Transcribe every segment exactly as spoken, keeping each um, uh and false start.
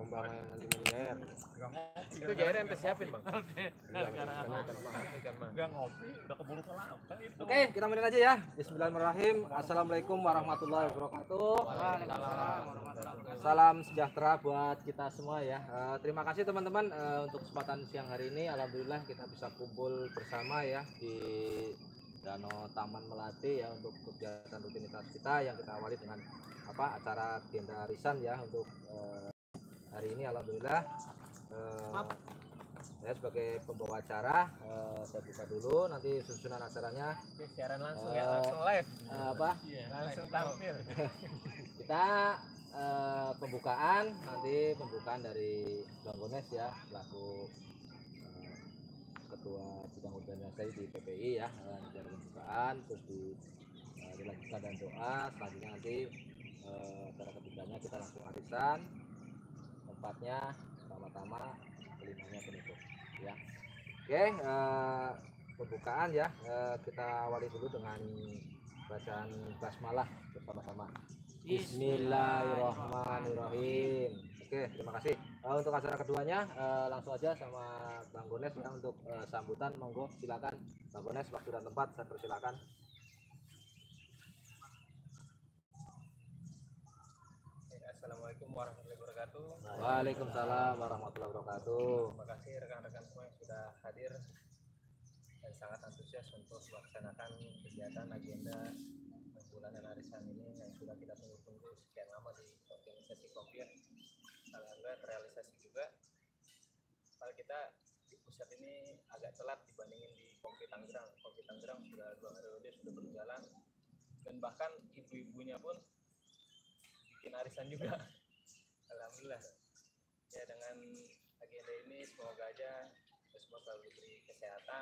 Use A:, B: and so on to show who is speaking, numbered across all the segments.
A: bang nanti miliar.
B: Itu J R M siapin bang.
C: Gak ngopi, udah keburu kelapa.
A: Oke, kita mulai aja ya. Bismillahirrahmanirrahim. Assalamualaikum warahmatullahi wabarakatuh. Salam sejahtera buat kita semua ya. Uh, terima kasih teman-teman uh, untuk kesempatan siang hari ini. Alhamdulillah kita bisa kumpul bersama ya di Danau Taman Melati ya untuk kegiatan rutinitas kita yang kita awali dengan apa acara agenda arisan ya untuk uh, hari ini. Alhamdulillah uh, saya sebagai pembawa acara uh, saya buka dulu, nanti susunan acaranya
B: siaran langsung
A: uh,
B: ya, langsung live
A: uh, apa
B: iya, langsung tampil.
A: Kita uh, pembukaan, nanti pembukaan dari Bang Gones ya selaku uh, ketua bidang organisasi di P P I ya, uh, acara pembukaan terus di, uh, dilanjutkan dan doa. Selanjutnya nanti uh, acara ketiganya kita langsung arisan, tempatnya pertama-tama kelimanya penutup ya. Oke, uh, pembukaan ya, uh, kita awali dulu dengan bacaan basmalah bersama-sama. Bismillahirrahmanirrahim. Oke, terima kasih. Uh, untuk acara keduanya uh, langsung aja sama Bang Gones ya untuk uh, sambutan. Monggo silakan Bang Gones, waktu dan tempat saya persilakan.
B: Assalamualaikum warahmatullahi wabarakatuh.
A: Waalaikumsalam warahmatullahi wabarakatuh.
B: Terima kasih rekan-rekan semua yang sudah hadir dan sangat antusias untuk melaksanakan kegiatan agenda bulanan arisan ini yang sudah kita tunggu-tunggu sekian lama di organisasi Kopiah. Alhamdulillah terrealisasi juga. Kalau kita di pusat ini agak telat dibandingin di Kompi Tangerang. Kompi Tangerang sudah dua periode sudah berjalan dan bahkan ibu-ibunya pun bikin arisan juga. Alhamdulillah ya, dengan agenda ini semoga aja semua selalu diberi kesehatan,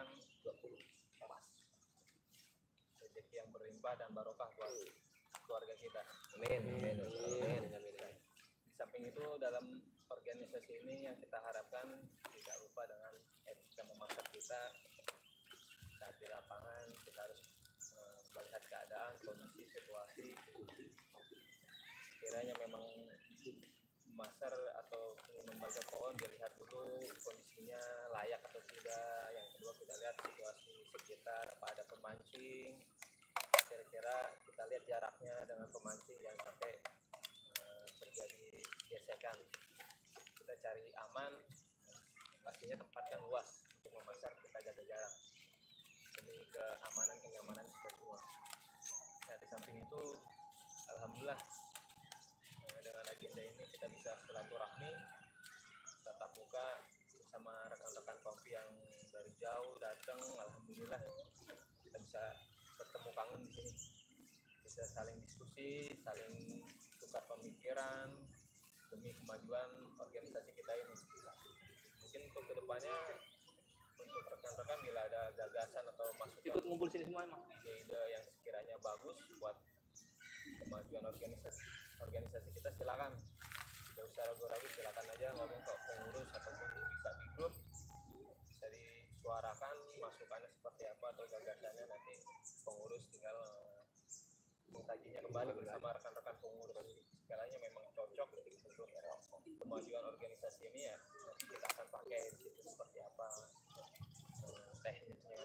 B: rezeki yang berlimpah dan barokah buat keluarga kita.
A: Amin. Amin. Amin. Amin.
B: Di samping itu dalam organisasi ini yang kita harapkan tidak lupa dengan etika memasak kita. Saat di lapangan kita harus uh, melihat keadaan, kondisi, situasi. Kiranya memang masar atau membaca pohon dilihat dulu kondisinya layak atau tidak. Yang kedua kita lihat situasi sekitar, apa ada pemancing, kira-kira kita lihat jaraknya dengan pemancing yang sampai uh, terjadi gesekan. Kita cari aman, pastinya tempatkan luas untuk memasak, kita jaga jarak demi keamanan kenyamanan kita semua. Nah, di samping itu alhamdulillah dengan agenda ini kita bisa silaturahmi tatap muka bersama rekan-rekan Kompi yang dari jauh datang. Alhamdulillah kita bisa bertemu kangen di sini, bisa saling diskusi, saling tukar pemikiran demi kemajuan organisasi kita ini. Mungkin untuk kedepannya untuk rekan-rekan bila ada gagasan atau masukan
A: Ikut ngumpul sini semua emang.
B: ide yang sekiranya bagus buat kemajuan organisasi organisasi kita, silakan. Tidak usah ragu-ragu, silakan aja ngomong ke pengurus ataupun bisa di grup, bisa disuarakan masukannya seperti apa atau gagasannya, nanti pengurus tinggal uh, mengkajinya kembali bersama rekan-rekan pengurus. Segalanya memang cocok untuk kemajuan organisasi ini ya, nanti kita akan pakai di situ seperti apa uh, tekniknya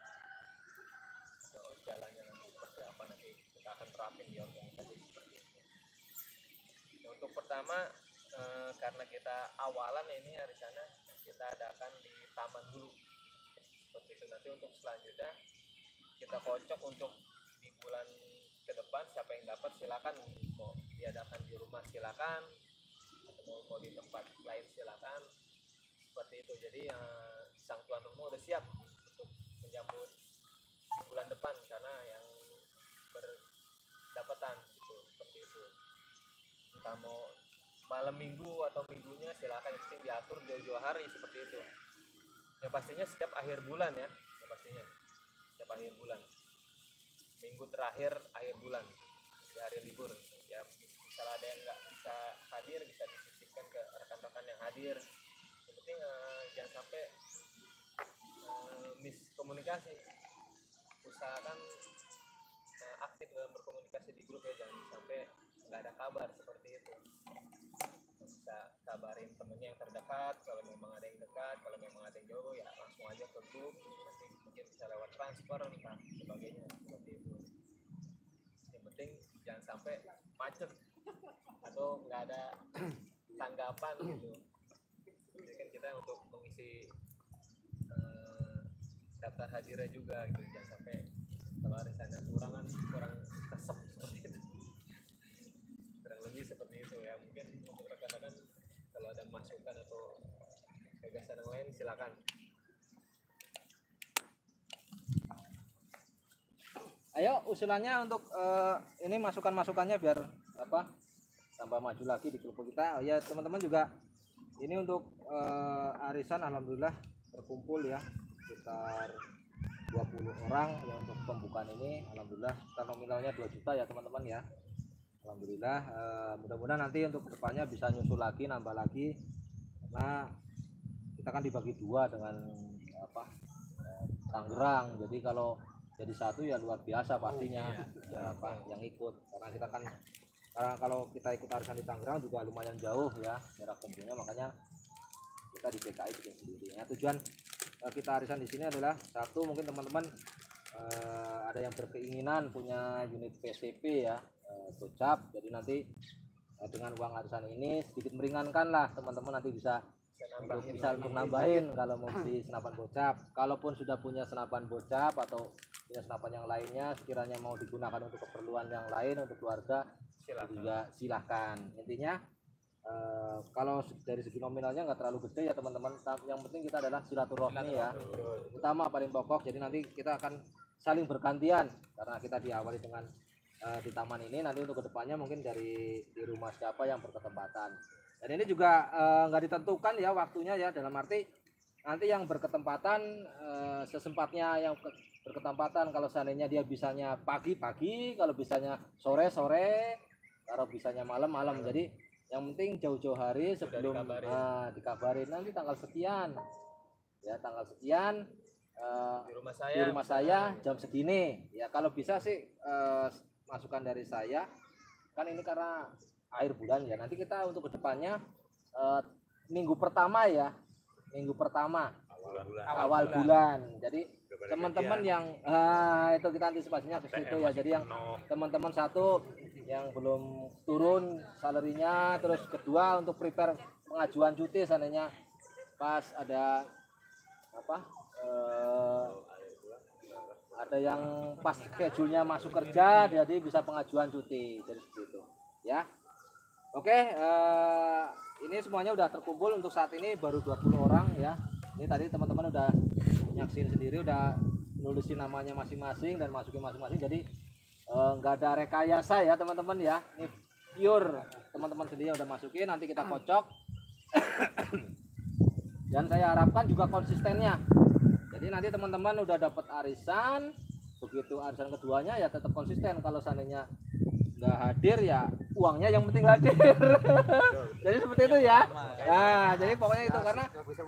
B: atau jalannya nanti seperti apa, nanti kita akan terapin di organisasi seperti itu. Nah, untuk pertama eh, karena kita awalan ini hari sana kita adakan di taman dulu seperti itu. Nanti untuk selanjutnya kita kocok untuk di bulan ke depan siapa yang dapat silakan, mau diadakan di rumah silakan atau mau, mau di tempat lain silakan seperti itu. Jadi eh, sang tuan rumah udah siap untuk menyambut bulan depan karena yang berdapatan gitu, seperti itu. Entah mau malam minggu atau minggunya silakan, yang penting diatur jauh-jauh hari seperti itu. Yang pastinya setiap akhir bulan ya, yang pastinya setiap akhir bulan, minggu terakhir akhir bulan di hari libur ya. Misalnya ada yang nggak bisa hadir bisa disisipkan ke rekan-rekan yang hadir. Yang penting uh, jangan sampai uh, miskomunikasi. Usahakan uh, aktif dalam berkomunikasi di grup ya, jangan sampai nggak ada kabar seperti itu. Bisa kabar cariin temennya yang terdekat, kalau memang ada yang dekat, kalau memang ada yang jauh ya langsung aja ke grup, nanti mungkin bisa lewat transfer entah sebagainya seperti itu. Yang penting jangan sampai macet atau nggak ada tanggapan gitu. Jadi kan kita untuk mengisi uh, daftar hadirnya juga gitu, jangan sampai kalau arisannya kurang kan kurang kesep seperti itu. Kurang lebih seperti itu ya. Mungkin untuk rekan-rekan kalau ada masukan atau gagasan yang lain silakan.
A: Ayo usulannya untuk uh, ini masukan-masukannya biar apa tambah maju lagi di kelompok kita. Oh, ya teman-teman juga ini untuk uh, arisan alhamdulillah terkumpul ya sekitar dua puluh orang ya untuk pembukaan ini. Alhamdulillah kita nominalnya dua juta ya teman-teman ya. Alhamdulillah uh, mudah-mudahan nanti untuk kedepannya bisa nyusul lagi, nambah lagi karena kita kan dibagi dua dengan apa uh, Tangerang. Jadi kalau jadi satu ya luar biasa pastinya ya, apa yang ikut, karena kita kan karena kalau kita ikut arisan di Tangerang juga lumayan jauh ya jarak tempuhnya, makanya kita di D K I bikin sendiri ya. Tujuan uh, kita arisan di sini adalah satu, mungkin teman-teman uh, ada yang berkeinginan punya unit P S P P ya, uh, gocap, jadi nanti uh, dengan uang arisan ini sedikit meringankan lah teman-teman, nanti bisa untuk bisa untuk nambahin kalau mau beli senapan bocap. Kalaupun sudah punya senapan bocap atau punya senapan yang lainnya sekiranya mau digunakan untuk keperluan yang lain untuk keluarga, silahkan. Juga silahkan. Intinya eh, kalau dari segi nominalnya nggak terlalu gede ya teman-teman, yang penting kita adalah silaturahmi ya, utama paling pokok. Jadi nanti kita akan saling bergantian karena kita diawali dengan eh, di taman ini, nanti untuk kedepannya mungkin dari di rumah siapa yang berketempatan. Dan ini juga nggak uh, ditentukan ya waktunya ya, dalam arti nanti yang berketempatan uh, sesempatnya yang ke, berketempatan, kalau seandainya dia bisanya pagi-pagi, kalau bisanya sore-sore, kalau bisanya malam-malam. Jadi yang penting jauh-jauh hari sebelum dikabarin. Nah, dikabarin nanti tanggal sekian ya, tanggal sekian uh,
B: di rumah saya,
A: di rumah saya jam segini ya. Kalau bisa sih uh, masukan dari saya kan ini karena akhir bulan ya, nanti kita untuk kedepannya uh, minggu pertama ya, minggu pertama awal bulan, awal bulan. Jadi teman-teman yang ah, itu kita antisipasinya ke situ ya. Jadi yang teman-teman satu yang belum turun salarinya, terus kedua untuk prepare pengajuan cuti seandainya pas ada apa uh, ada yang pas schedule-nya masuk kerja, jadi bisa pengajuan cuti dari situ ya. Oke, uh, ini semuanya udah terkumpul untuk saat ini baru dua puluh orang ya. Ini tadi teman-teman udah nyaksin sendiri, udah nulisin namanya masing-masing dan masukin masing-masing. Jadi nggak uh, ada rekayasa ya teman-teman ya. Ini pure teman-teman sendiri yang udah masukin, nanti kita kocok. Dan saya harapkan juga konsistennya. Jadi nanti teman-teman udah dapat arisan, begitu arisan keduanya ya tetap konsisten. Kalau seandainya nggak hadir ya uangnya yang penting hadir. Jadi seperti itu ya. Nah, jadi pokoknya itu karena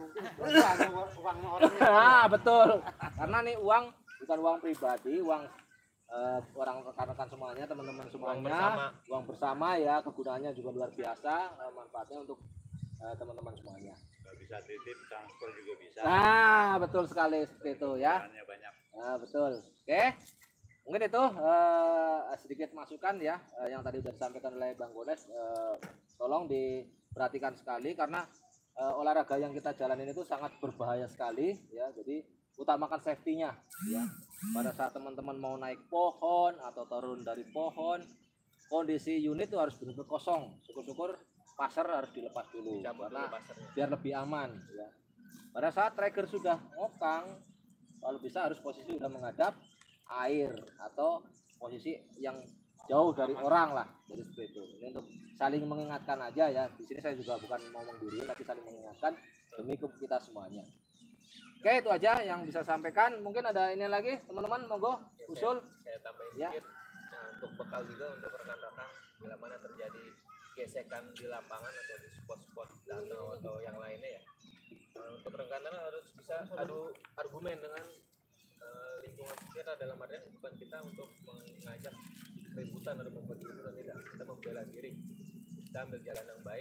A: ah betul. Karena nih uang bukan uang pribadi, uang uh, orang rekan-rekan semuanya, teman-teman semuanya, uang bersama. uang bersama ya, kegunaannya juga luar biasa, uh, manfaatnya untuk uh, teman-teman semuanya.
C: Bisa titip, transfer juga bisa.
A: Nah, betul sekali seperti itu ya.
C: Banyak.
A: Nah, betul. Oke. Mungkin itu uh, sedikit masukan ya uh, yang tadi sudah disampaikan oleh Bang Gones. Uh, tolong diperhatikan sekali karena uh, olahraga yang kita jalanin itu sangat berbahaya sekali ya. Jadi utamakan safety-nya ya. Pada saat teman-teman mau naik pohon atau turun dari pohon, kondisi unit itu harus benar-benar kosong. Syukur-syukur pasar harus dilepas dulu karena biar lebih aman ya. Pada saat trigger sudah ngokang, kalau bisa harus posisi sudah menghadap air atau posisi yang jauh dari orang lah. Jadi seperti itu. Ini untuk saling mengingatkan aja ya. Di sini saya juga bukan mau menggurui, tapi saling mengingatkan demi kita semuanya. Oke, itu aja yang bisa sampaikan. Mungkin ada ini lagi teman-teman, monggo usul.
B: Saya, saya tambahin
A: ya.
B: sedikit nah, untuk bekal juga untuk rekan-rekan bila mana terjadi gesekan di lapangan atau di spot-spot danau atau yang lainnya ya. Nah, untuk rekan-rekan harus bisa adu argumen dengan uh, lingkungan kita, dalam artian bukan kita untuk mengajak keributan atau membuat keributan, tidak. Kita membela diri, kita ambil jalan yang baik, kita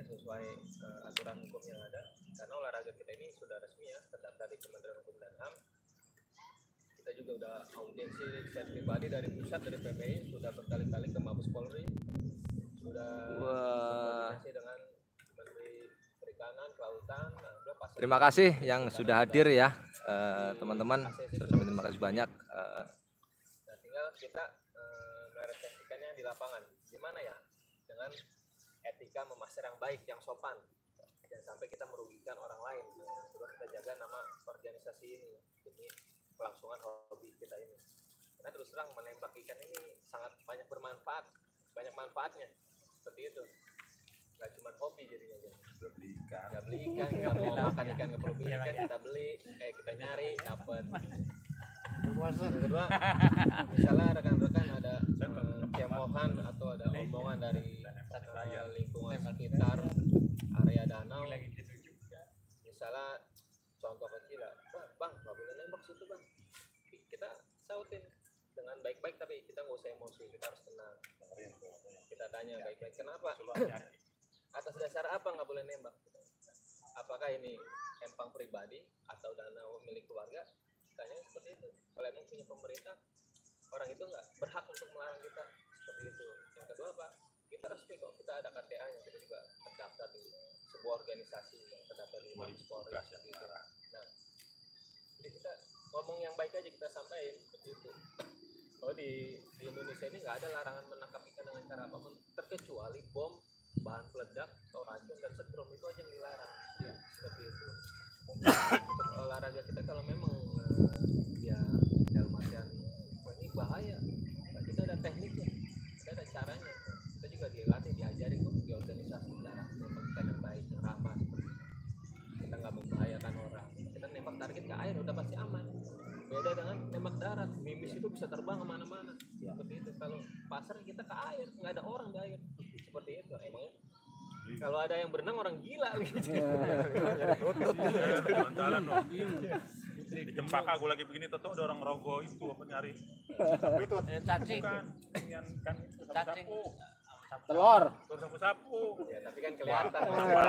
B: sesuai uh, aturan hukum yang ada, karena olahraga kita ini sudah resmi ya terdaftar di Kementerian Hukum dan H A M. Kita juga udah audiensi secara pribadi dari pusat, dari P P I, sudah berkali-kali ke Mabes Polri, sudah berkoordinasi dengan Menteri Perikanan, Kelautan. Nah,
A: terima kasih yang sudah hadir ya teman-teman, uh, terima kasih banyak. Uh,
B: nah, tinggal kita uh, merealisasikannya di lapangan, gimana ya dengan etika memasar yang baik, yang sopan, jangan sampai kita merugikan orang lain. Nah, coba kita jaga nama organisasi ini demi kelangsungan hobi kita ini. Karena terus terang menembak ikan ini sangat banyak bermanfaat, banyak manfaatnya. Seperti itu. Gak cuma hobi jadinya aja. Gak beli ikan, gak beli ikan, gak mau makan ikan, gak perlu beli ikan, kita beli, kayak kita nyari, dapat. Yang kedua, misalnya rekan-rekan ada uh, cemohan atau ada omongan dari uh, lingkungan sekitar area danau, misalnya contoh kecil lah, bang, nggak boleh nembak situ bang, kita sautin dengan baik-baik, tapi kita nggak usah emosi, kita harus tenang. Kita tanya baik-baik, kenapa? Atas dasar apa nggak boleh nembak? Apakah ini empang pribadi atau danau milik keluarga? Tanya seperti itu. Kalau emang punya pemerintah, orang itu nggak berhak untuk melarang kita seperti itu. Yang kedua apa? Kita resmi kok, kita ada K T A-nya, kita juga terdaftar di sebuah organisasi yang terdaftar di Mabes Polri. Nah, jadi kita ngomong yang baik aja kita sampaikan seperti itu. Kalau di, di Indonesia ini nggak ada larangan menangkap ikan dengan cara apapun, terkecuali bom, bahan peledak, atau racun dan setrum, itu aja yang dilarang. Ya, seperti itu. Untuk olahraga kita kalau memang uh, ya dalam artian ini bahaya, nah, kita ada tekniknya, kita ada caranya, kita juga dilatih, diajari kok di organisasi cara menembak ikan yang baik, yang ramah, seperti itu. Kita nggak membahayakan orang, kita nembak target ke air udah pasti aman. Beda dengan nembak darat, mimis itu bisa terbang kemana-mana. Ya. Seperti itu. Kalau pasar kita ke air, nggak ada orang di air, seperti itu. Emangnya kalau ada yang berenang orang gila gitu.
C: Di Cempaka aku lagi begini, tuh ada orang rogo itu apa nyari? Itu
D: cacing.
C: Bukan, yang kan itu sapu-sapu.
A: Telur.
C: Telur sapu-sapu.
B: Ya, tapi kan kelihatan.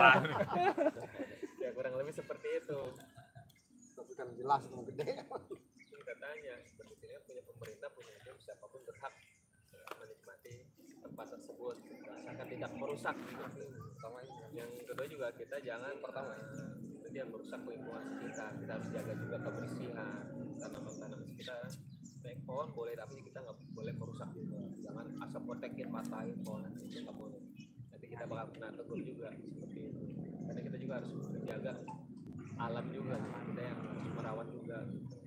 B: Ya kurang lebih seperti itu.
E: Tapi kan jelas itu gede.
B: Kita tanya, sebetulnya punya pemerintah, punya hukum, siapapun berhak menikmati tempat tersebut asalkan tidak merusak. Yang kedua juga kita jangan pertama itu dia merusak lingkungan sekitar. Kita harus jaga juga kebersihan tanaman-tanaman sekitar. Naik pohon boleh, tapi kita nggak boleh merusak juga. Jangan asap protekin, patahin pohon, itu nggak boleh. Nanti kita bakal kena tegur juga seperti itu. Karena kita juga harus menjaga alam juga, kita yang harus merawat juga.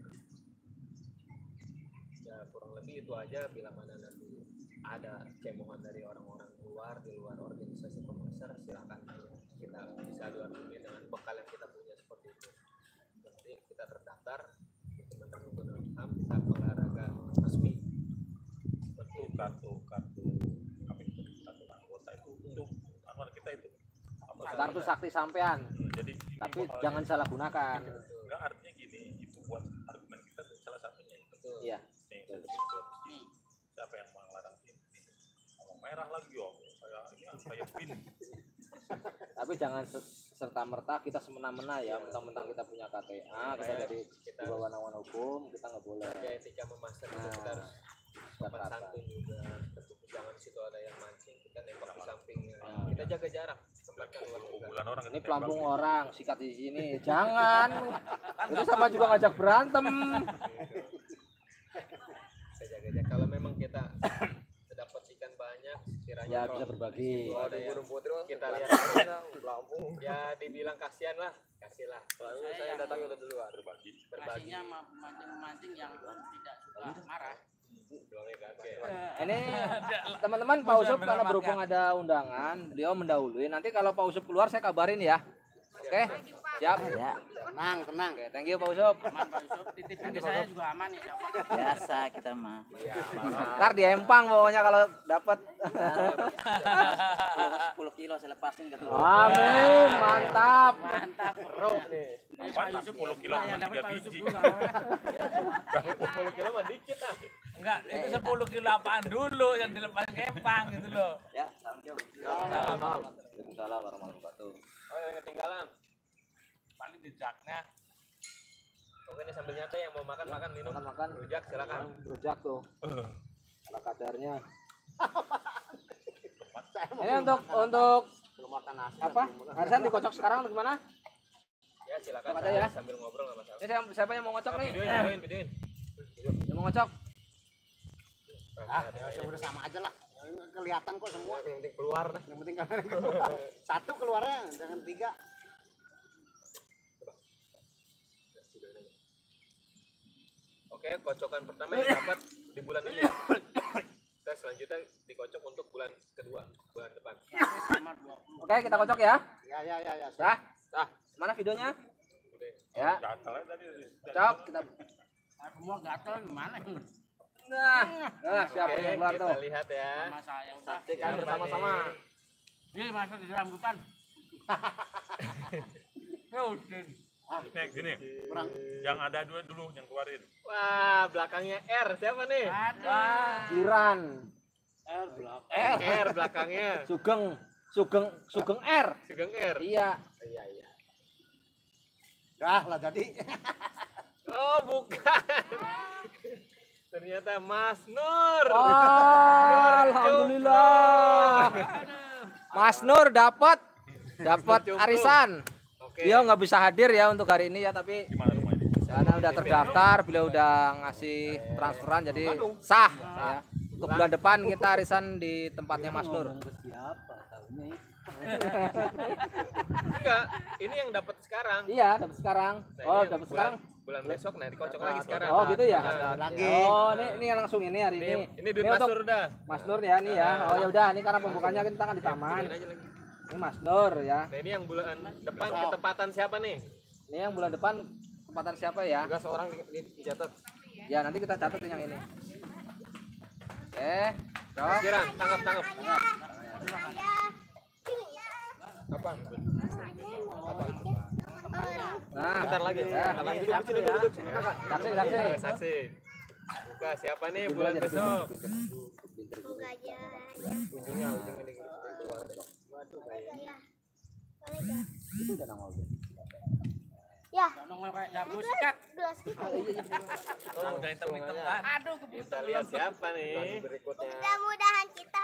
B: Ya kurang lebih itu aja. Bila mana nanti ada cemohan dari orang-orang luar, di luar organisasi pemasar, silakan kita bisa adu argumen dengan bekal yang kita punya seperti itu. Nanti kita terdaftar di Kementerian Hukum dan H A M, kita olahraga resmi seperti itu.
C: Kartu kartu kami kartu anggota itu untuk anwar kita itu.
A: Kartu sakti sampean.
C: Jadi
A: tapi jangan salah gunakan.
C: Enggak, artinya gini, itu buat argumen kita salah satunya.
B: Betul.
A: Iya.
C: Nih, siapa yang melarang ini? Ngomong merah lagi yo, kayak ini kayak pin.
A: Tapi jangan serta merta kita semena-mena ya, mentang-mentang kita punya K T A, kita dari di bawah naungan hukum, kita nggak boleh.
B: Ya etika memasar itu
A: Nah,
B: kita harus sopan santun juga. Jangan di situ ada yang mancing, kita nembak di sampingnya. Kita jaga jarak. Tempatkan luar juga.
C: Orang
A: Ini pelampung orang, sikat di sini. Jangan. Itu sama juga ngajak berantem.
B: Kita jaga jarak. Kalau memang kita dapat ikan banyak, kiranya
A: Ya bisa berbagi.
B: ada yang kita lihat pelampung, ya dibilang kasihan lah, kasihlah. Lalu saya datang udah duluan.
C: berbagi.
B: Berbagi.
D: Pastinya memancing-mancing yang tidak suka marah.
A: Ini teman-teman Pak Usup karena berhubung ada undangan, beliau mendahului. Nanti kalau Pak Usup keluar saya kabarin ya. Oke, siap. Ya.
E: Tenang, tenang.
A: Oke, thank you Pak Usup.
D: Aman Pak Yusuf, titipin ke saya juga aman ya.
F: Biasa kita mah.
A: Ntar di empang pokoknya kalau dapat.
F: sepuluh kilo saya lepasin ke tuh.
A: Amin, mantap.
D: Mantap.
B: Rok nih.
D: Pak Yusuf
C: sepuluh kilo
D: yang
C: sama
D: dapat
C: tiga
D: Pak Yusuf
C: biji.
D: dulu.
B: sepuluh kilo mah dikit ah.
G: Enggak, itu sepuluh kilo apaan dulu yang dilepas ke empang gitu loh.
F: Ya, thank you.
A: Salam. Waalaikumsalam warahmatullahi wabarakatuh.
B: Oh, yang ketinggalan.
C: Paling jejaknya.
B: Oke, ini sambil nyantai yang mau makan makan minum.
A: Makan makan.
B: Rujak silakan.
A: Rujak tuh. Ala kadarnya. Ini untuk untuk
E: Belum makan nasi.
A: apa? Arisan dikocok sekarang atau gimana?
B: Ya silakan
A: Ada ya?
B: sambil ngobrol nggak masalah.
A: Ini siapa, siapa yang mau ngocok nih?
B: Videoin, videoin, videoin.
A: Yang mau ngocok?
E: Ah, ya udah sama aja lah. Kelihatan kok semua.
B: Yang penting keluar dah.
E: Yang penting kan satu keluarnya, jangan tiga.
B: Oke, kocokan pertama yang dapat di bulan ini. Ya. Kita selanjutnya dikocok untuk bulan kedua, bulan depan.
A: Oke, kita kocok ya.
E: Ya ya ya ya.
A: Dah. Dah. Mana videonya?
B: Udah.
A: Ya.
C: Gatal aja tadi.
A: Kocok kita.
D: Semua gatel gimana?
A: Nah, nah siapa
B: Oke,
A: yang keluar
B: kita
A: tuh?
B: lihat ya.
D: Sama saya udah.
A: Saksikan
B: Siapa
A: bersama-sama.
D: Ini masuk di rambutan. Ya udah.
C: Nih gini,
E: Kurang
C: yang ada dua dulu yang keluarin.
B: Wah, belakangnya R. Siapa nih?
D: Ada.
A: Jiran.
E: R belakang.
A: R.
B: R belakangnya.
A: Sugeng. Sugeng. Sugeng R.
B: Sugeng R.
A: Iya.
B: Iya, iya.
E: Dah lah jadi.
B: Oh, bukan. Ternyata Mas Nur.
A: Alhamdulillah. Mas Nur dapat dapat arisan.
B: Oke.
A: Dia nggak bisa hadir ya untuk hari ini ya, tapi
C: Gimana rumahnya?
A: karena udah terdaftar, beliau udah ngasih transferan jadi sah ya. Untuk bulan depan kita arisan di tempatnya Mas Nur.
B: Enggak, ini yang dapat sekarang.
A: Iya, dapat sekarang.
B: Nah,
A: Oh,
B: ini
A: dapat
B: bulan-
A: sekarang.
B: Bulan besok nah dikocok lagi sekarang.
A: Oh, gitu ya.
B: Nah,
E: Lagi.
A: Oh, ini ini langsung ini hari
B: ini
A: ini.
B: ini duit
A: Ini
B: Mas
A: untuk
B: Nur dah.
A: Mas Nur ya nih ya. Oh ya udah, ini karena pembukaannya kita kan di taman.
B: Videoin aja lagi.
A: Ini Mas Nur ya.
B: Nah, ini yang bulan depan ketepatan siapa nih?
A: Ini yang bulan depan tempatan siapa ya?
B: Juga seorang di- di- dicatat.
A: Ya nanti kita catat yang ini. Eh,
B: Mas Jiran, tangkap tangkap. Apa?
A: nah,
B: Bentar lagi.
A: Ya,
B: Bentar lagi.
A: duduk,
B: Duduk,
A: duduk,
B: duduk,
A: duduk.
B: duduk.
A: Saksi,
B: Eh,
A: saksi.
B: Saksi. Buka siapa nih
A: Duduk
B: bulan
A: aja, duduk.
B: besok?
G: Semoga aja.
B: Ujungnya, ujungnya di keluar.
A: Itu udah nama gue.
G: Ya,
D: Nongol kayak jago sikat.
G: gelas kita.
B: Oh, udah hitam-hitam kan?
D: Aduh,
B: Kita
D: kebutuhan.
B: lihat siapa nih berikutnya.
G: Mudah-mudahan kita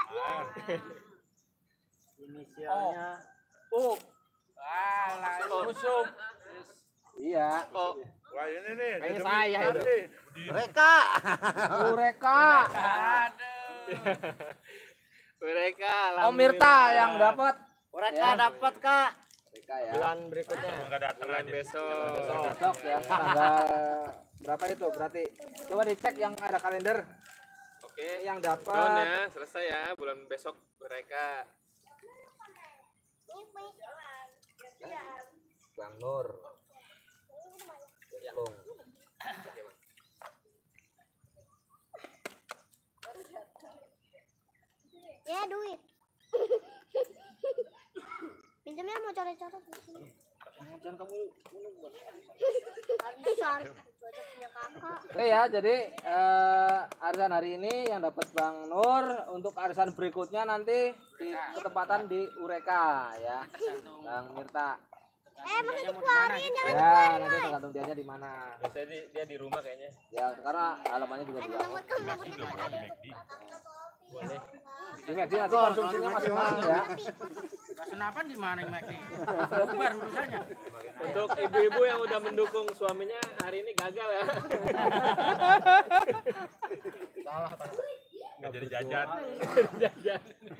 E: Inisialnya
B: Oh,
D: Ah, lah, busuk.
A: Iya.
B: oh,
C: Wah ini nih.
B: Kayaknya
C: demi-
B: saya itu.
C: Tadi.
E: mereka.
A: Mereka.
D: Aduh.
B: mereka.
A: Om Mirta yang dapat.
E: Mereka
A: Ya.
E: dapat Kak.
A: Mereka ya.
B: Bulan berikutnya.
C: Nggak datang
B: Bulan
C: aja.
B: besok.
A: Besok ya tanggal berapa itu berarti? Coba dicek yang ada kalender
B: Oke.
A: yang
B: Down
A: dapat.
B: ya, selesai ya. Bulan besok mereka.
A: Bang Nur. Bung.
G: ya duit. Pinjamnya mau coret-coret di sini.
A: Jangan kamu
G: Besar. Udah punya kakak.
A: Oke ya, jadi eh, arisan hari ini yang dapat Bang Nur, untuk arisan berikutnya nanti di ketempatan di Ureka ya, Bang Mirta.
G: Eh, masa dikeluarin jangan
A: Ya, nanti tergantung dianya di mana.
B: Biasanya di- dia di rumah kayaknya.
A: Ya, karena halamannya juga di bawah.
G: buat kamu buat kita.
B: Boleh.
A: Di McD nanti konsumsinya masing-masing ya.
D: Senapan di mana Mek nih? Bubar urusannya.
B: Untuk ibu-ibu yang udah mendukung suaminya hari ini gagal ya.
C: Nggak jadi jajan.
B: Jajan.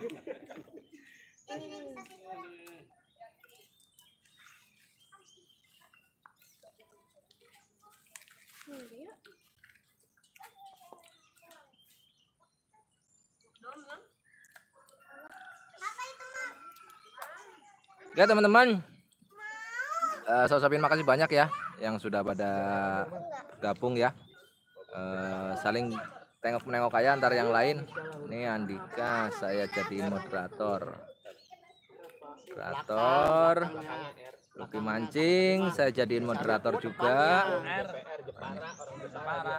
A: Ya teman-teman, uh, saya ucapin makasih banyak ya yang sudah pada gabung ya. Eh, saling tengok-menengok aja antar yang lain. Ini Andika, saya jadiin moderator. Moderator. Lucky mancing, saya jadiin moderator juga.
B: D P R Jepara, orang Jepara.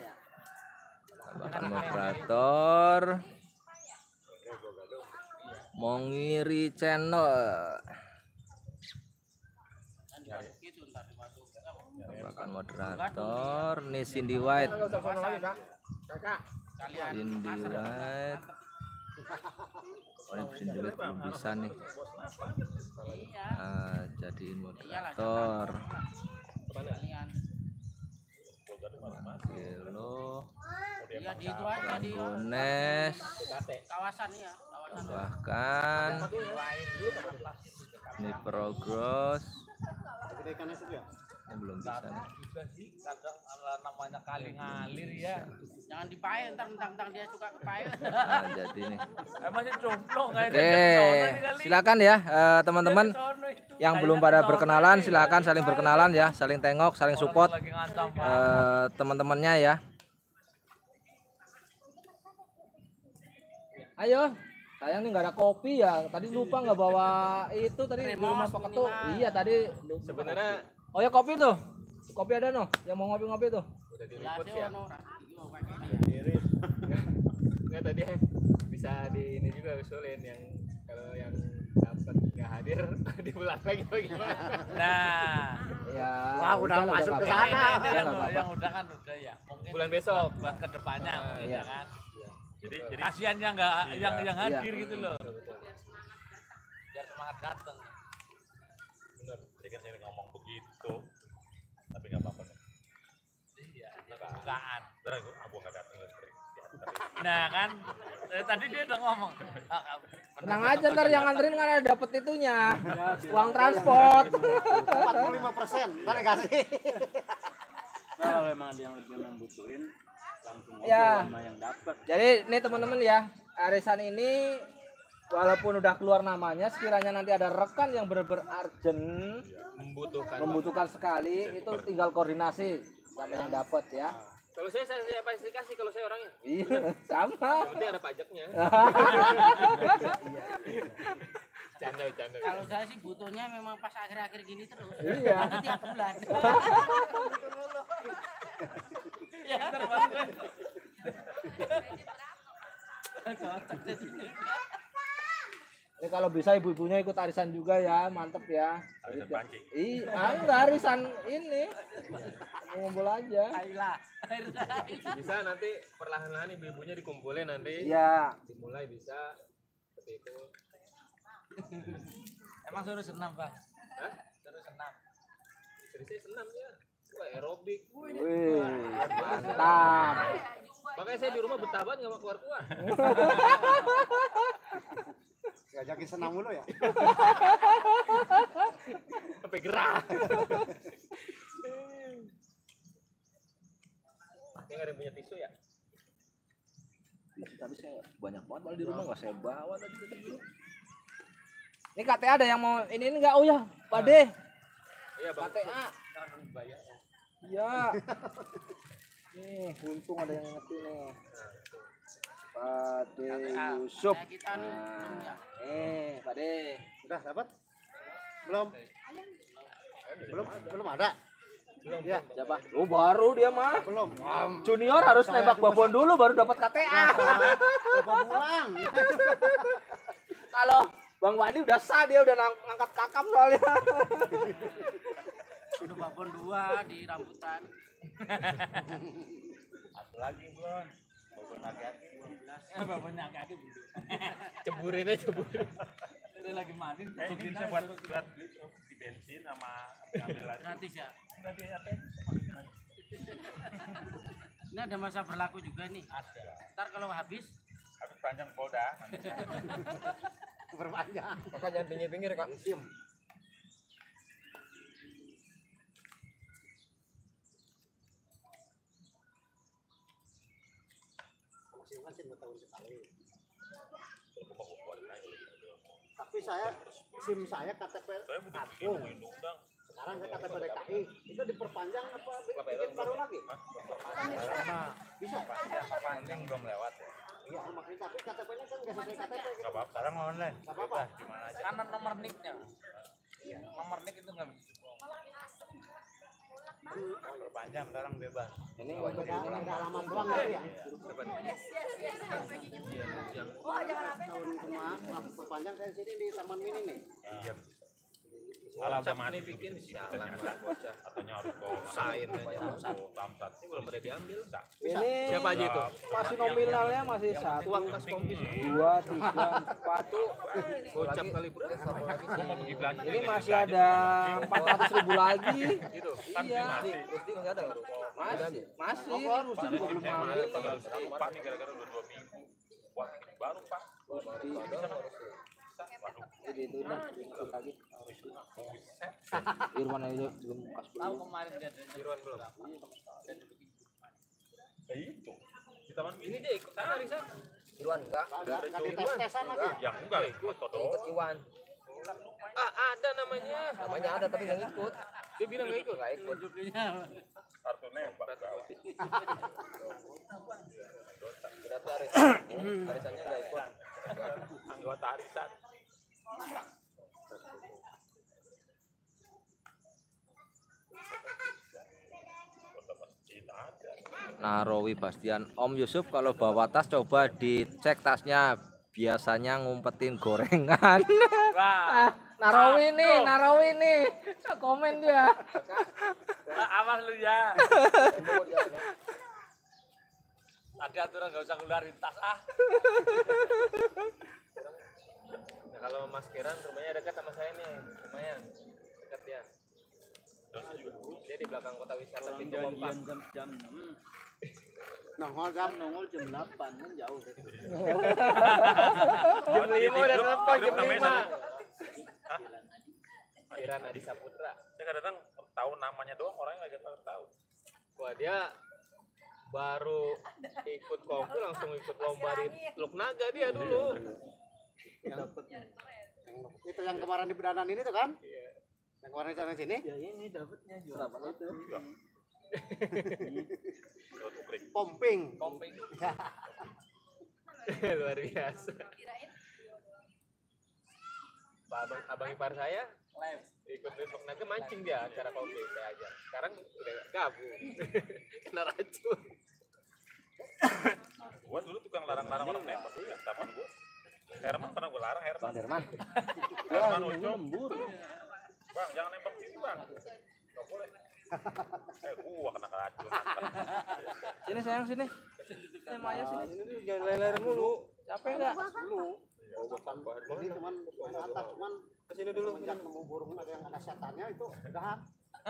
A: Tambahkan moderator. Mongiri Channel. Bahkan moderator nih Cindy White. Cindy White. Oh, ini Cindy White belum bisa nih. Nah, jadiin moderator. Kilo.
D: Iya di itu aja di
A: Gones.
D: kawasan ya. Kawasan.
A: Bahkan ini progress. Ini belum bisa nih.
C: juga sih kadang namanya kali ngalir ya.
D: Jangan dipail, ntar mentang-mentang dia suka kepail.
A: Nah, jadi nih.
C: Eh, masih jomblo nggak ada.
A: Oke, silakan ya eh, teman-teman yang belum pada berkenalan, silakan saling berkenalan ya, saling tengok, saling support eh, teman-temannya ya. Ayo, sayang nih nggak ada kopi ya. Tadi lupa nggak bawa itu tadi di rumah Pak Ketu. Iya tadi.
B: Sebenarnya
A: Oh ya kopi tuh, kopi ada no, yang mau ngopi-ngopi tuh.
B: udah diliput ya. Nggak tadi bisa di ini juga usulin yang kalau yang dapat nggak hadir diulang lagi bagaimana?
C: Nah,
A: Ya.
E: Wah, udah
A: lah,
E: masuk
A: nggak
E: ke
A: apa-apa.
E: sana.
A: Udah
C: yang,
A: nggak apa-apa.
C: yang udah kan udah ya. Mungkin
B: Bulan besok.
C: buat kedepannya,
A: Iya.
C: ya kan.
H: Jadi jadi
C: Kasihan yang nggak yang yang
A: Iya.
C: hadir gitu loh. Biar semangat datang.
H: benar. Jadi kan saya ngomong begitu, tapi nggak apa-apa.
C: Iya, bukaan.
H: Terus aku aku nggak datang listrik. Ya, tapi
C: Nah kan, eh, tadi dia udah ngomong. Ah, ah,
A: Tenang aja ntar yang nganterin kan ada dapet itunya, uang transport.
E: empat puluh lima persen, ntar kasih.
F: Kalau memang ada yang lebih membutuhin langsung ngobrol
A: Ya.
F: sama yang dapat.
A: Jadi nih teman-teman ya, arisan ini walaupun udah keluar namanya, sekiranya nanti ada rekan yang benar-benar urgent,
B: Membutuhkan.
A: membutuhkan sekali, itu tinggal koordinasi sama yang dapat ya.
B: Kalau saya saya, saya pasti kasih kalau saya orangnya.
A: Iya, sama.
B: Yang penting ada pajaknya. Canda canda.
D: Kalau saya sih butuhnya memang pas akhir-akhir gini terus.
A: Iya.
D: Nanti tiap bulan.
C: ya terbang.
A: Ini kalau bisa ibu-ibunya ikut arisan juga ya, mantep ya.
H: arisan pancing.
A: Iya, ah, enggak arisan ini. Ngumpul aja.
D: Ayolah.
B: Bisa nanti perlahan-lahan ibu-ibunya dikumpulin nanti.
A: Iya.
B: Dimulai bisa seperti itu.
C: Emang suruh senam bang?
B: Hah?
C: Suruh senam.
B: Jadi saya senam ya. Wah aerobik.
A: Wih, mantap.
B: Makanya saya di rumah betah banget nggak mau keluar-keluar.
E: Ngajakin senam mulu ya.
B: Sampai gerah. Ini nggak ada yang punya tisu ya?
A: Tapi saya banyak banget malah di rumah nggak saya bawa tadi tadi. Ini K T A ada yang mau ini ini enggak? Oh ya, Pak De.
B: Iya
A: K
B: bang.
A: T A. Iya. Nih, untung ada yang ngerti nih. Pak De Yusuf.
D: Kayak kita nih.
A: Nah, nih, Pak De.
E: Udah dapat? Belum? Belum belum ada.
A: Ya, siapa? Oh, baru dia mah.
E: Belum.
A: Junior harus nembak babon dulu baru dapat K T A.
E: Belum pulang.
A: Kalau Bang Wadi udah sah, dia udah nang- ngangkat kakap soalnya.
D: Udah babon dua di rambutan.
C: Satu lagi belum. Babon lagi-lagi belum belas. Babon lagi-lagi belum.
B: Ceburin aja ceburin.
C: Udah lagi mandi.
H: Eh, ini bisa buat buat di bensin sama ambil
D: Gratis ya.
C: Nanti apa?
D: Ini ada masa berlaku juga nih.
C: Ada.
D: Ntar kalau habis
H: habis panjang polda.
E: Berpanjang.
B: Kakak jangan pinggir-pinggir kak. Diem.
E: Masing-masing bertahun sekali. Tapi saya SIM saya K T P
H: Saya butuh
E: aku.
H: bikin undang.
E: Sekarang saya K T P D K I. Itu diperpanjang apa bikin baru lagi? Bisa.
H: Apa ini belum lewat ya?
E: Iya, makanya tapi K T P-nya kan nggak sesuai K T P.
H: Enggak apa-apa, sekarang online.
E: Nggak apa-apa.
H: Gimana aja?
C: Karena nomor nicknya. Nomor nick itu nggak bisa.
H: Perpanjang sekarang bebas.
A: Ini
E: Beda beda halaman doang gitu ya. Tahun kemarin perpanjang saya sini di Taman Mini nih.
H: Iya. Alam sama
B: Ini bikin sialan
H: ternyata
B: bocah.
H: katanya harus kau
B: Sain aja.
H: samsat.
B: Ini belum ada diambil.
A: ini
B: Siapa aja itu?
A: masih nominalnya masih satu,
B: Uang kas kompis.
A: dua, tiga, empat.
B: Gocap kali bro.
H: Gua mau pergi belanja.
A: Ini masih ada empat ratus ribu lagi.
B: Gitu.
A: Iya,
B: Rusdi masih ada nggak?
A: masih, masih.
E: Oh, Rusdi juga belum
H: Ini
E: ambil.
H: tanggal lupa nih gara-gara udah dua minggu. Buat baru pak. Waduh.
A: Jadi itu udah ikut lagi. Irwan aja belum kasih
F: Tahu
A: belum.
F: kemarin dia
B: Irwan belum.
H: Ya itu. Di taman
B: Ini dia ikut sana Risa.
A: Irwan enggak.
E: Enggak enggak dites-tesan lagi ya.
H: yang enggak ikut todo.
A: Iwan.
B: Ah ada namanya.
A: Namanya ada tapi nggak ikut.
B: Dia bilang nggak ikut.
A: Nggak ikut.
F: hidupnya.
H: Kartu nembak gawe.
A: Berarti Aris. Arisannya nggak ikut.
H: Anggota arisan. Kota masjid ada.
A: Narawi Bastian. Om Yusuf kalau bawa tas coba dicek tasnya. Biasanya ngumpetin gorengan.
F: Wah,
A: Narawi nih, Narawi nih. Komen dia.
F: awas lu ya. Ada aturan nggak usah ngeluarin tas ah.
B: Nah, kalau Mas Kiran rumahnya dekat sama saya nih, lumayan dekat dia. Dia di belakang kota wisata
F: Orang
B: Pintu Kompak.
F: janjian jam jam enam.
E: Nongol jam
F: Nongol jam delapan kan jauh.
B: Jam lima udah telepon jam
H: namanya
B: lima.
H: sama.
B: Kiran Adi Saputra.
H: Saya kadang tahu namanya doang, orangnya nggak tahu tahu.
B: Wah dia baru ikut konkur langsung ikut lomba di Teluk Naga dia dulu.
E: itu yang kemarin di Bedanan ini tuh kan? Yang kemarin di sana sini.
F: Ya ini dapatnya juara itu.
H: Suatu klik.
E: Pomping.
B: Komping. Luar biasa. Pak abang, abang ipar saya ikut Teluk Naga mancing dia acara kopi saya aja. Sekarang udah gabung. Kena racun.
H: Gua dulu tukang larang-larang orang nembak tuh ya, taman gua. Herman pernah gua larang Herman.
A: Bang Derman.
H: Herman Ucok. Bang, jangan nembak sini bang. Gak boleh. Eh, gua kena racun.
A: Sini sayang sini. Eh Maya sini. Jangan leleran mulu. Capek enggak?
E: Dulu. Jadi cuman main atas cuman
B: Kesini dulu.
E: semenjak nemu burung ada yang ada setannya itu udahan.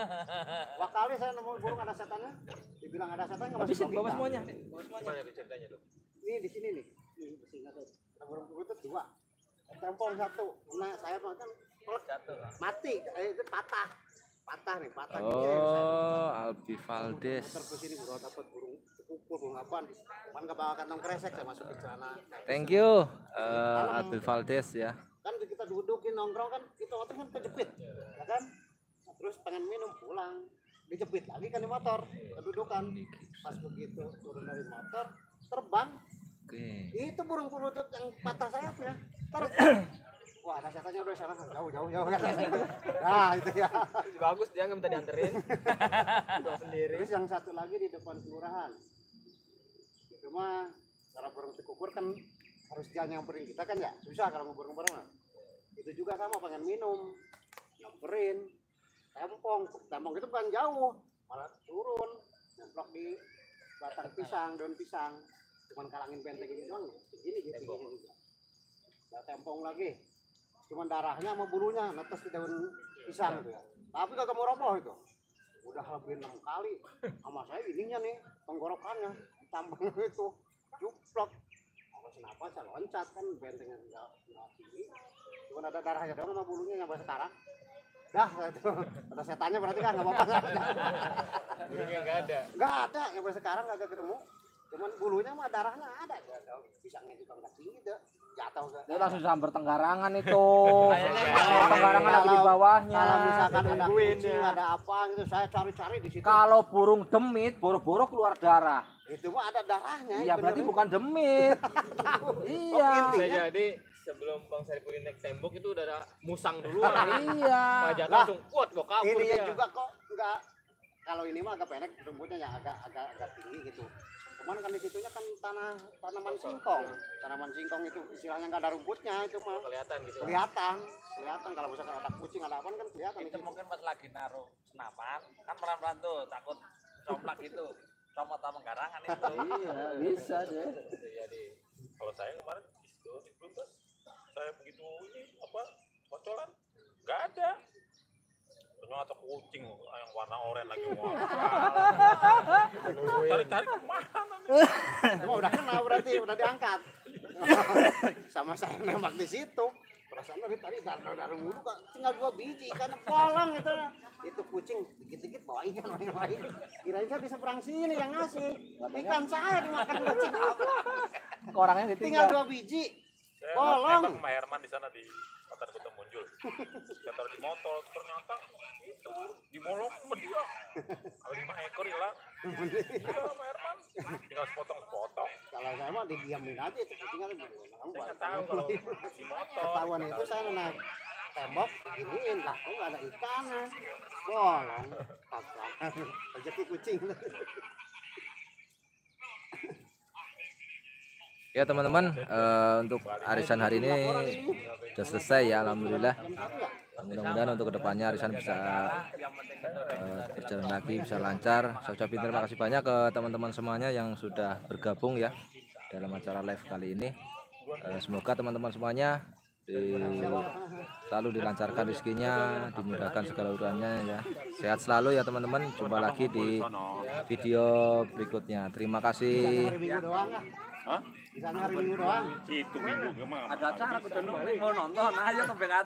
E: Dua kali saya nemu burung ada setannya, dibilang ada setan nggak masuk
A: Habisin bawa
E: logika.
A: semuanya.
B: Gimana tuh ceritanya tuh?
E: Ini di sini nih, ini di sini ada ada burung putih dua, tempong satu. Nah saya makan
B: Satu.
E: mati, eh, itu patah, patah nih, patah. gini, saya
A: Oh, Albi Valdes.
E: muter ke sini baru dapat burung kumpul burung apaan? Cuman nggak bawa kantong kresek saya masuk ke celana.
A: Thank you, uh, Albi Valdes ya.
E: Kan kita dudukin nongkrong kan kita waktu kan kejepit, ya kan? Nah, terus pengen minum pulang, dijepit lagi kan di motor, kedudukan. Pas begitu turun dari motor, terbang.
A: Oke.
E: Itu burung pelutut yang patah sayapnya. Terus, wah ada setannya udah sana jauh jauh jauh kan. Nah itu ya.
B: Bagus dia nggak minta dianterin. Bawa sendiri.
E: Terus yang satu lagi di depan kelurahan. Itu mah cara burung tikukur kan harus dia nyamperin kita kan ya. Susah kalau ngobrol bareng. Itu juga sama pengen minum, nyamperin. Tempong, tempong itu bukan jauh, malah turun, nemplok di batang pisang, daun pisang. Cuman kalangin benteng ini doang, begini gitu, begini juga. Udah tempong lagi, cuman darahnya sama bulunya netes di daun pisang itu ya. Tapi kagak mau roboh itu. Udah lebih enam kali, sama saya ininya nih, tenggorokannya, ditambang itu, juplok. Apa kenapa saya loncat kan bentengnya nggak nggak tinggi. Cuman ada darahnya doang sama bulunya sampai sekarang. Dah, itu ada setannya berarti kan nggak apa-apa.
B: Burungnya nggak ada.
E: Nggak ada, sampai sekarang nggak ketemu. Cuman bulunya mah darahnya ada. Pisangnya juga nggak tinggi deh. Jatuh ke.
A: Dia langsung sambar tenggarangan itu.
F: Kayaknya
A: Kalau tenggarangan lagi di bawahnya.
E: Kalau misalkan ada
B: Nungguin
E: kucing,
B: ya.
E: ada apa gitu, saya cari-cari di situ.
A: Kalau burung demit, boro-boro keluar darah.
E: Itu mah ada darahnya.
A: Iya, berarti
E: bener.
A: bukan demit. Iya.
E: intinya.
B: Bisa jadi sebelum Bang Saripudin naik tembok itu udah ada musang dulu.
A: Iya.
B: Pajak
E: Lah.
B: langsung kuat gua kabur
E: Ininya
B: dia.
E: juga kok nggak kalau ini mah agak pendek rumputnya ya agak agak agak tinggi gitu. Cuman kan di situnya kan tanah tanaman singkong, tanaman singkong itu istilahnya nggak ada rumputnya itu mah.
B: Kelihatan gitu.
E: Kelihatan, kelihatan kalau misalkan ada kucing ada apa kan kelihatan
A: Itu
E: itu.
A: mungkin pas lagi naruh senapan kan pelan-pelan tuh takut complak gitu. Comot sama garangan itu.
F: Iya, bisa deh.
B: Jadi
C: Kalau saya kemarin itu di Brebes, saya begitu ini apa bocoran, nggak ada. Ternyata kucing yang warna oranye lagi wah. Cari-cari kemana nih?
E: Cuma udah kena berarti udah diangkat. Sama saya nembak di situ. Perasaan dari tadi darah-darah mulu kok tinggal dua biji kan bolong itu. Itu kucing dikit-dikit bawa ikan main-main. Kirain saya di seberang sini yang ngasih. Ikan saya dimakan kucing apa?
A: Orangnya
E: Tinggal dua biji.
C: Saya
E: Bolong.
C: nembak sama Herman di sana di Pasar Kota Muncul. Saya taruh di motor, ternyata itu dimolong sama dia. Ada lima ekor hilang. Iya sama Herman. Tinggal sepotong-sepotong.
E: Kalau saya mah didiamin aja itu kucingnya kan.
C: Saya nggak tahu kalau di motor.
E: Ketahuan itu saya naik tembok giniin lah, kok nggak ada ikannya. Bolong. Kacang. Rezeki kucing.
A: Ya teman-teman, eh, untuk arisan hari ini sudah selesai ya, alhamdulillah. Mudah-mudahan untuk kedepannya arisan bisa eh, berjalan lagi, bisa lancar. Saya ucapin terima kasih banyak ke teman-teman semuanya yang sudah bergabung ya dalam acara live kali ini. Eh, semoga teman-teman semuanya di, selalu dilancarkan rezekinya, dimudahkan segala urusannya ya. Sehat selalu ya teman-teman. Jumpa lagi di video berikutnya. Terima kasih.
E: Hari Minggu doang lah.
C: Hah?
E: Misalnya hari Minggu doang.
C: Itu minggu gimana?
F: Ada acara kudu mau nonton, ayo sampai